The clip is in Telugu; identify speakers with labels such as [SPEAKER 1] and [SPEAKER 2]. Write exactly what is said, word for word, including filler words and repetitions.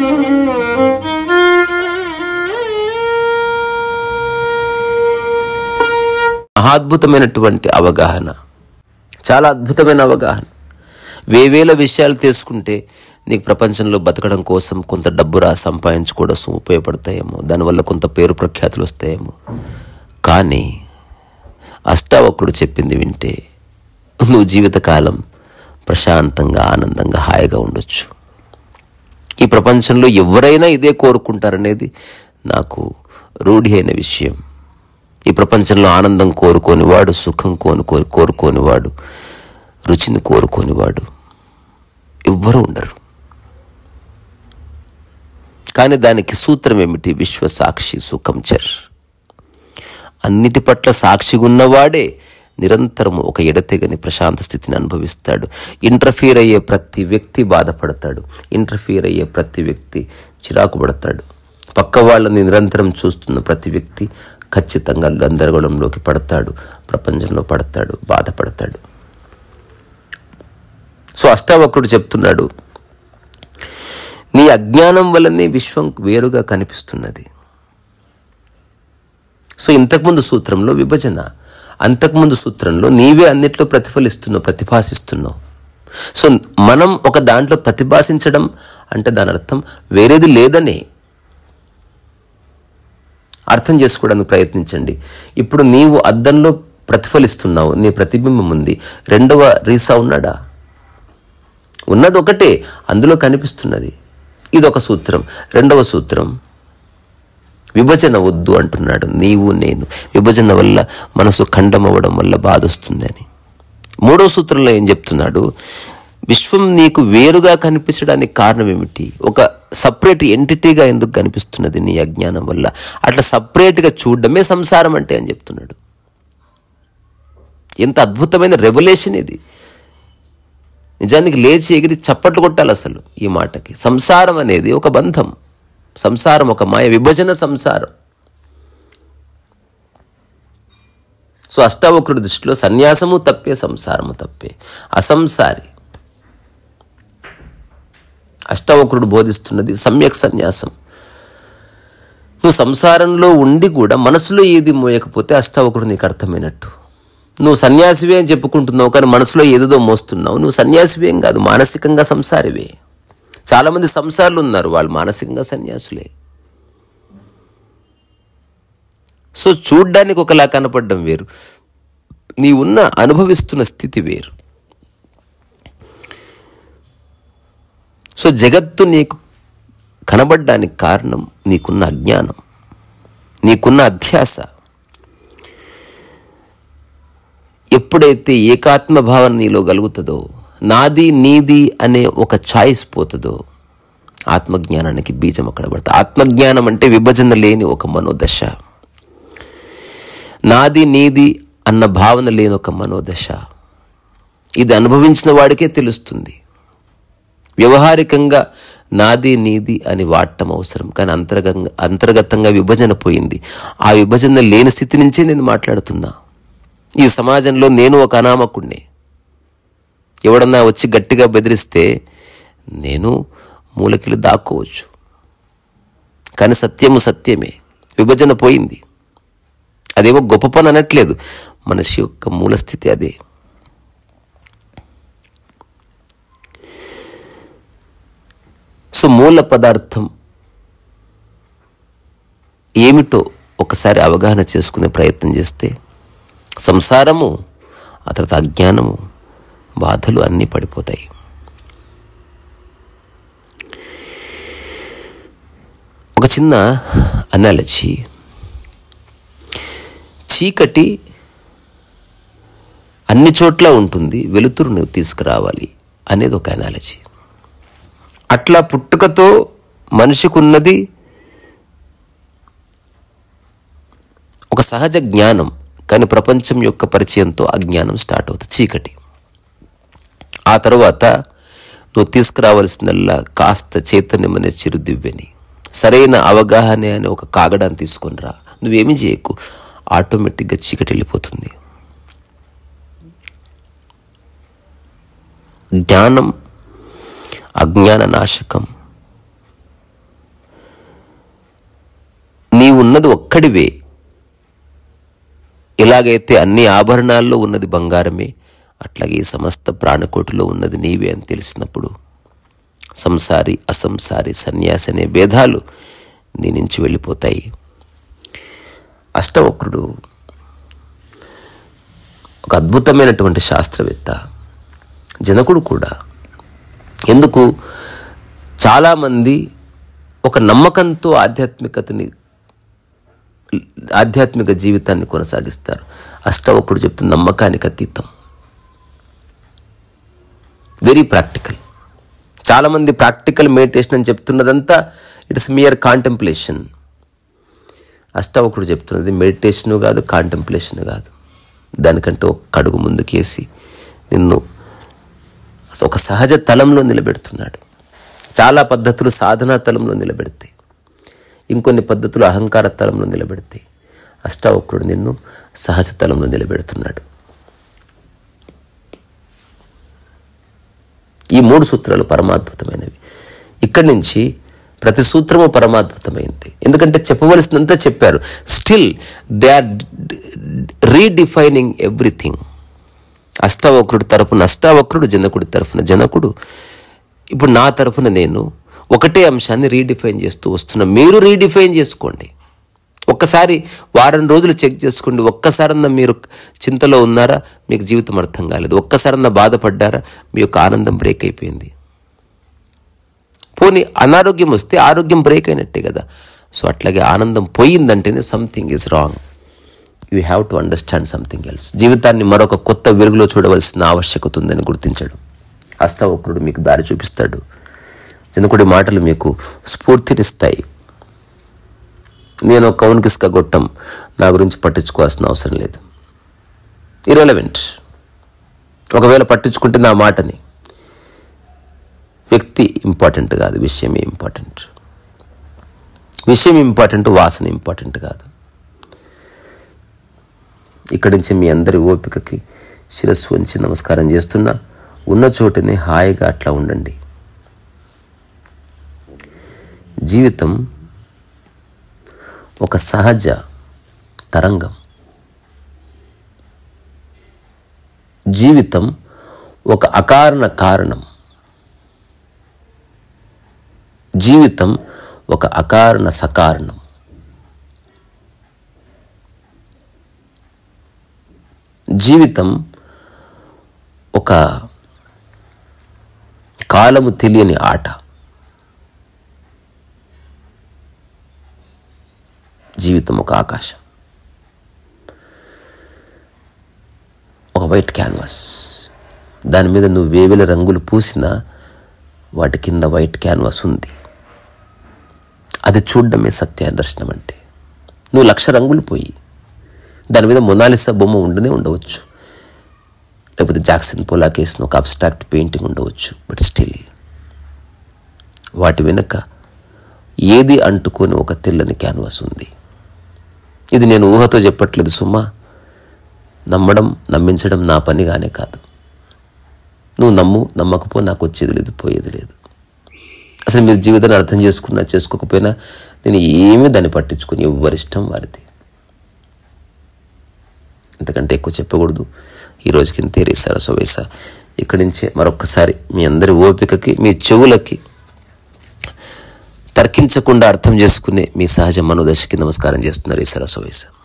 [SPEAKER 1] మహాద్భుతమైనటువంటి అవగాహన, చాలా అద్భుతమైన అవగాహన. వేవేల విషయాలు తీసుకుంటే నీకు ప్రపంచంలో బతకడం కోసం కొంత డబ్బు రా సంపాదించుకోవడం ఉపయోగపడతాయేమో, దానివల్ల కొంత పేరు ప్రఖ్యాతులు వస్తాయేమో. కానీ అష్టావక్రుడు చెప్పింది వింటే నువ్వు జీవితకాలం ప్రశాంతంగా, ఆనందంగా, హాయిగా ఉండొచ్చు. ఈ ప్రపంచంలో ఎవరైనా ఇదే కోరుకుంటారనేది నాకు రూఢి అయిన విషయం. ఈ ప్రపంచంలో ఆనందం కోరుకోనివాడు, సుఖం కోరుకోని కోరుకోనివాడు, రుచిని కోరుకోనివాడు ఎవ్వరూ ఉండరు. కానీ దానికి సూత్రం ఏమిటి? విశ్వసాక్షి సుఖం చర్. అన్నిటి పట్ల సాక్షిగా ఉన్నవాడే నిరంతరం ఒక ఎడతెగని ప్రశాంత స్థితిని అనుభవిస్తాడు. ఇంటర్ఫీర్ అయ్యే ప్రతి వ్యక్తి బాధపడతాడు. ఇంటర్ఫీర్ అయ్యే ప్రతి వ్యక్తి చిరాకు పడతాడు. పక్క వాళ్ళని నిరంతరం చూస్తున్న ప్రతి వ్యక్తి ఖచ్చితంగా గందరగోళంలోకి పడతాడు, ప్రపంచంలో పడతాడు, బాధపడతాడు. సో అష్టావక్రుడు చెప్తున్నాడు, నీ అజ్ఞానం వల్లనే విశ్వం వేరుగా కనిపిస్తున్నది. సో ఇంతకుముందు సూత్రంలో విభజన, అంతకుముందు సూత్రంలో నీవే అన్నిట్లో ప్రతిఫలిస్తున్నావు, ప్రతిభాసిస్తున్నావు. సో మనం ఒక దాంట్లో ప్రతిభాసించడం అంటే దాని అర్థం వేరేది లేదనే అర్థం చేసుకోవడానికి ప్రయత్నించండి. ఇప్పుడు నీవు అద్దంలో ప్రతిఫలిస్తున్నావు, నీ ప్రతిబింబం ఉంది. రెండవ రీసా ఉన్నాడా? ఉన్నది ఒకటే, అందులో కనిపిస్తున్నది. ఇదొక సూత్రం. రెండవ సూత్రం, విభజన వద్దు అంటున్నాడు. నీవు నేను విభజన వల్ల మనసు ఖండమవ్వడం వల్ల బాధ వస్తుంది అని. మూడవ సూత్రంలో ఏం చెప్తున్నాడు? విశ్వం నీకు వేరుగా కనిపించడానికి కారణం ఏమిటి? ఒక సపరేట్ ఎంటిటీగా ఎందుకు కనిపిస్తున్నది నీ అజ్ఞానం వల్ల? అట్లా సపరేట్గా చూడడమే సంసారం అంటే అని చెప్తున్నాడు. ఎంత అద్భుతమైన రెవల్యూషన్ ఇది! నిజానికి లేచి ఎగిరి చప్పట్లు కొట్టాలి అసలు ఈ మాటకి. సంసారం అనేది ఒక బంధం, సంసారం ఒక మాయ, విభజన సంసారం. సో అష్టావక్రుడి దృష్టిలో సన్యాసము తప్పే, సంసారము తప్పే, అసంసారి. అష్టావక్రుడు బోధిస్తున్నది సమ్యక్ సన్యాసం. నువ్వు సంసారంలో ఉండి కూడా మనసులో ఏది మోయకపోతే అష్టావక్రుడు నీకు అర్థమైనట్టు. నువ్వు సన్యాసివే అని చెప్పుకుంటున్నావు కానీ మనసులో ఏదేదో మోస్తున్నావు. నువ్వు సన్యాసివేం కాదు, మానసికంగా సంసారివే. చాలామంది సంసారులు ఉన్నారు, వాళ్ళు మానసికంగా సన్యాసులే. సో చూడ్డానికి ఒకలా కనపడడం వేరు, నీ ఉన్న అనుభవిస్తున్న స్థితి వేరు. సో జగత్తు నీకు కనబడ్డానికి కారణం నీకున్న అజ్ఞానం, నీకున్న అధ్యాస. ఎప్పుడైతే ఏకాత్మ భావన నీలో కలుగుతుందో, నాది నీది అనే ఒక ఛాయిస్ పోతుందో, ఆత్మజ్ఞానానికి బీజం అక్కడ పడుతుంది. ఆత్మజ్ఞానం అంటే విభజన లేని ఒక మనోదశ, నాది నీది అన్న భావన లేని ఒక మనోదశ. ఇది అనుభవించిన వాడికే తెలుస్తుంది. వ్యవహారికంగా నాది నీది అని వాడటం అవసరం, కానీ అంతర్గంగా అంతర్గతంగా విభజన పోయింది. ఆ విభజన లేని స్థితి నుంచే నేను మాట్లాడుతున్నా. ఈ సమాజంలో నేను ఒక అనామకుణ్ణి. ఎవడన్నా వచ్చి గట్టిగా బెదిరిస్తే నేను మూలకిలు దాక్కోవచ్చు, కానీ సత్యము సత్యమే. విభజన పోయింది. అదేమో గొప్ప పని అనట్లేదు, మనిషి యొక్క మూలస్థితి అదే. సో మూల పదార్థం ఏమిటో ఒకసారి అవగాహన చేసుకునే ప్రయత్నం చేస్తే సంసారము, ఆ తర్వాత అజ్ఞానము, బాధలు అన్నీ పడిపోతాయి. ఒక చిన్న అనాలజీ, చీకటి అన్ని చోట్ల ఉంటుంది, వెలుతురు నువ్వు తీసుకురావాలి అనేది ఒక అనాలజీ. అట్లా పుట్టుకతో మనిషికి ఉన్నది ఒక సహజ జ్ఞానం, కానీ ప్రపంచం యొక్క పరిచయంతో అజ్ఞానం స్టార్ట్ అవుతుంది, చీకటి. ఆ తర్వాత నువ్వు తీసుకురావాల్సిందల్లా కాస్త చైతన్యం అనే చిరుదివ్వెని, సరైన అవగాహన అనే ఒక కాగడాన్ని తీసుకొని రా. నువ్వేమీ చేయకు, ఆటోమేటిక్గా చీకటి వెళ్ళిపోతుంది. జ్ఞానం అజ్ఞాన నాశకం. ఉన్నది ఒక్కడివే. ఎలాగైతే అన్ని ఆభరణాల్లో ఉన్నది బంగారమే, అట్లాగే సమస్త ప్రాణకోటిలో ఉన్నది నీవే అని తెలిసినప్పుడు సంసారి అసంసారి సన్యాసి అనే భేదాలు నీ నుంచి వెళ్ళిపోతాయి. అష్టవక్రుడు ఒక అద్భుతమైనటువంటి శాస్త్రవేత్త, జనకుడు కూడా. ఎందుకు? చాలామంది ఒక నమ్మకంతో ఆధ్యాత్మికతని ఆధ్యాత్మిక జీవితాన్ని కొనసాగిస్తారు. అష్టవక్రుడు చెప్తున్న నమ్మకానికి అతీతం, వెరీ ప్రాక్టికల్. చాలామంది ప్రాక్టికల్ మెడిటేషన్ అని చెప్తున్నదంతా ఇట్స్ మియర్ కాంటెంప్లేషన్. అష్టవక్రుడు చెప్తున్నది మెడిటేషను కాదు, కాంటెంప్లేషన్ కాదు. దానికంటే ఒక అడుగు ముందుకేసి నిన్ను ఒక సహజ తలంలో నిలబెడుతున్నాడు. చాలా పద్ధతులు సాధనా తలంలో నిలబెడతాయి, ఇంకొన్ని పద్ధతులు అహంకార తలంలో నిలబెడతాయి. అష్టావక్రుడు నిన్ను సహజ తలంలో నిలబెడుతున్నాడు. ఈ మూడు సూత్రాలు పరమాద్భుతమైనవి. ఇక్కడి నుంచి ప్రతి సూత్రము పరమాద్భుతమైంది. ఎందుకంటే చెప్పవలసినంత చెప్పారు. Still they are redefining everything. అష్టావక్రుడి తరఫున అష్టావక్రుడు, జనకుడి తరఫున జనకుడు, ఇప్పుడు నా తరఫున నేను ఒకటే అంశాన్ని రీడిఫైన్ చేస్తూ వస్తున్నా. మీరు రీడిఫైన్ చేసుకోండి. ఒక్కసారి వారం రోజులు చెక్ చేసుకోండి. ఒక్కసారన్నా మీరు చింతలో ఉన్నారా? మీకు జీవితం అర్థం కాలేదు. ఒక్కసారన్నా బాధపడ్డారా? మీ యొక్క ఆనందం బ్రేక్ అయిపోయింది. పోనీ అనారోగ్యం వస్తే ఆరోగ్యం బ్రేక్ అయినట్టే కదా. సో అట్లాగే ఆనందం పోయిందంటేనే something is wrong. You have to understand something else. జీవితాన్ని మరొక కొత్త వెలుగులో చూడవలసిన ఆవశ్యకత ఉందని గుర్తించాడు. అష్టావక్రుడు మీకు దారి చూపిస్తాడు. జనకుడి మాటలు మీకు స్ఫూర్తినిస్తాయి. నేను కౌన్కిస్క గొట్టం, నా గురించి పట్టించుకోవాల్సిన అవసరం లేదు, ఇర్రెలవెంట్. ఒకవేళ పట్టించుకుంటే నా మాటని, వ్యక్తి ఇంపార్టెంట్ కాదు, విషయమే ఇంపార్టెంట్. విషయం ఇంపార్టెంట్, వాసన ఇంపార్టెంట్ కాదు. ఇక్కడి నుంచి మీ అందరి ఓపికకి శిరస్సు వంచి నమస్కారం చేస్తున్నా. ఉన్న చోటనే హాయిగా అట్లా ఉండండి. జీవితం ఒక సహజ తరంగం. జీవితం ఒక అకారణ కారణం. జీవితం ఒక అకారణ సకారణం. జీవితం ఒక కాలము తెలియని ఆట. జీవితం ఒక ఆకాశం, ఒక వైట్ క్యాన్వాస్. దాని మీద నువ్వు వేవేల రంగులు పూసినా వాటి కింద వైట్ క్యాన్వాస్ ఉంది. అది చూడడమే సత్య దర్శనం అంటే. నువ్వు లక్ష రంగులు పోయి దాని మీద మొనాలిసా బొమ్మ ఉండనే ఉండవచ్చు, లేకపోతే జాక్సన్ పోలాక్ వేసిన ఒక అబ్స్ట్రాక్ట్ పెయింటింగ్ ఉండవచ్చు. బట్ స్టిల్ వాటి వెనుక ఏది అంటుకొని ఒక తెల్లని క్యాన్వాస్ ఉంది. ఇది నేను ఊహతో చెప్పట్లేదు సుమా. నమ్మడం, నమ్మించడం నా పనిగానే కాదు. నువ్వు నమ్ము, నమ్మకపో, నాకు వచ్చేది లేదు, పోయేది లేదు. అసలు మీరు జీవితాన్ని అర్థం చేసుకున్నా చేసుకోకపోయినా నేను ఏమీ దాన్ని పట్టించుకొని, ఎవరిష్టం వారిది. ఇంతకంటే ఎక్కువ చెప్పకూడదు. ఈ రోజుకి ఇంతే. రీసారా సోవేసా. ఇక్కడి నుంచే మరొక్కసారి మీ అందరి ఓపికకి, మీ చెవులకి తర్కించకుండా అర్థం చేసుకునే మీ సహజ మనోదశకి నమస్కారం చేస్తున్నారు. రీసారా సోవేసా.